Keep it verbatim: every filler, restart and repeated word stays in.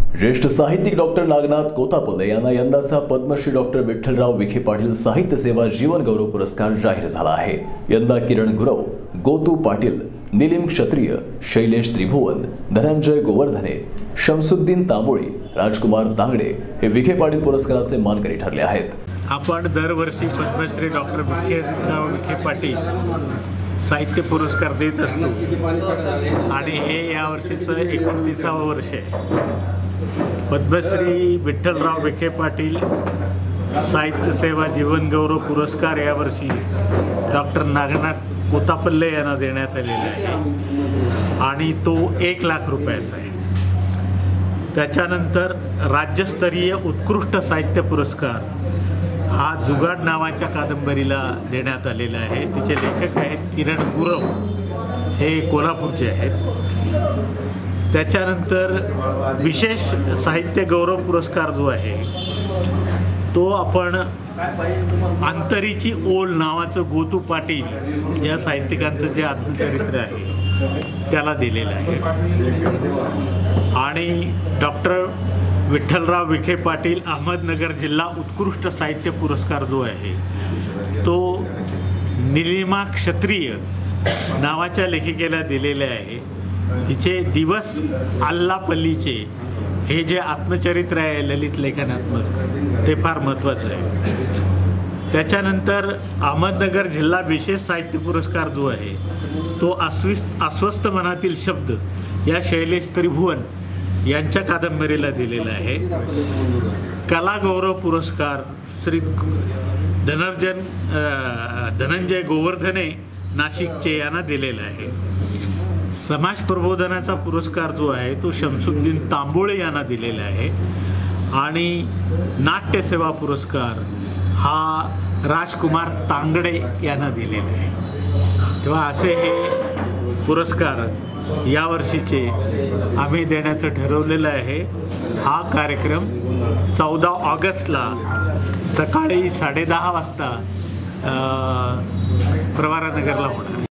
ज्येष्ठ साहित्यिक डॉक्टर नागनाथ कोतापल्ले यांना यंदाचा पद्मश्री डॉक्टर विठ्ठलराव विखे पाटील साहित्य सेवा जीवन गौरव पुरस्कार जाहीर झाला आहे। यंदा किरण गुरव, गोतू पाटील, निलिम क्षत्रिय, शैलेश त्रिभुवन, धनंजय गोवर्धने, शमसुद्दीन तांबोळी, राजकुमार तांगडे हे विखे पाटील पुरस्काराचे मानकरी ठरले आहेत। आपण दरवर्षी पद्मश्री डॉक्टर विठ्ठलराव विखे पाटील साहित्य पुरस्कार देत असतो आणि हे या वर्षीचं एकोणतीसावं वर्ष आहे। पद्मश्री विठ्ठलराव विखे पाटील साहित्य सेवा जीवन गौरव पुरस्कार यावर्षी डॉक्टर नागनाथ कोतापल्ले यांना देण्यात आलेला आहे आणि तो एक लाख रुपयाचा आहे। त्याच्यानंतर राज्यस्तरीय उत्कृष्ट साहित्य पुरस्कार हा जुगाड नावाच्या कादंबरीला देण्यात आलेला आहे। तिचे लेखक आहेत किरण गुरव, हे कोल्हापूरचे आहेत। त्याच्यानंतर विशेष साहित्य गौरव पुरस्कार जो आहे तो आपण अंतरीची ओल नावाचं गोतू पाटील या साहित्यिकांचं जे आत्मचरित्र आहे त्याला दिलेलं आहे। आणि डॉक्टर विठ्ठलराव विखे पाटील अहमदनगर जिल्हा उत्कृष्ट साहित्य पुरस्कार जो आहे तो निलिमा क्षत्रिय नावाच्या लेखिकेला दिलेले आहे। तिचे दिवस आल्लापल्लीचे हे जे आत्मचरित्र आहे ललित लेखनात्मक ते फार महत्त्वाचं आहे। त्याच्यानंतर अहमदनगर जिल्हा विशेष साहित्य पुरस्कार जो आहे तो अस्विस्त अस्वस्थ मनातील शब्द या शैलेश त्रिभुवन यांच्या कादंबरीला दिलेला आहे। कला गौरव पुरस्कार श्री धनर्जन धनंजय गोवर्धने नाशिकचे यांना दिलेला आहे। समाज प्रबोधनाचा पुरस्कार जो आहे तो शमसुद्दीन तांबोळे यांना दिलेला आहे आणि नाट्यसेवा पुरस्कार हा राजकुमार तांगडे यांना दिलेला आहे। तेव्हा असे हे पुरस्कार यावर्षीचे आम्ही देण्याचं ठरवलेलं आहे। हा कार्यक्रम चौदा ऑगस्टला सकाळी साडेदहा वाजता प्रवारानगरला होणार आहे।